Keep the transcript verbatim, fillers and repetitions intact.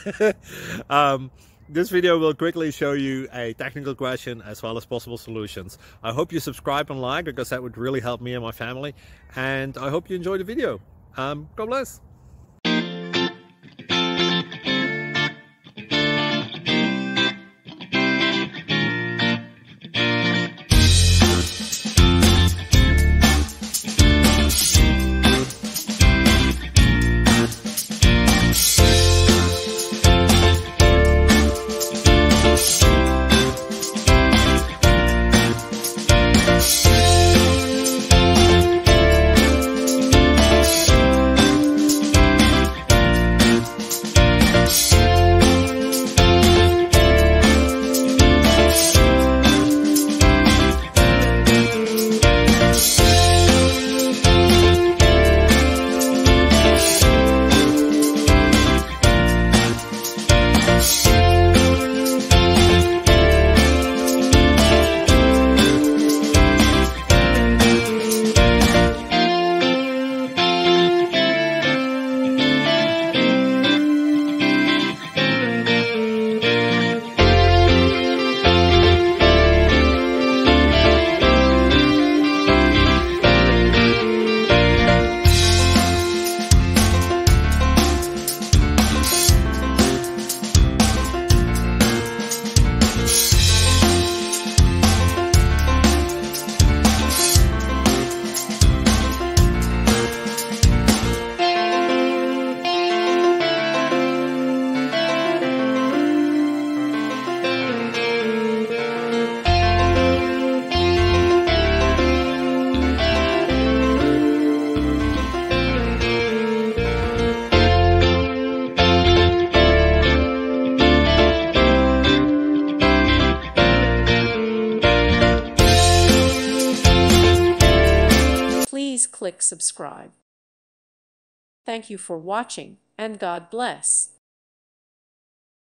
um, this video will quickly show you a technical question as well as possible solutions. I hope you subscribe and like, because that would really help me and my family. And I hope you enjoy the video. Um, God bless. Please click subscribe. Thank you for watching, and God bless.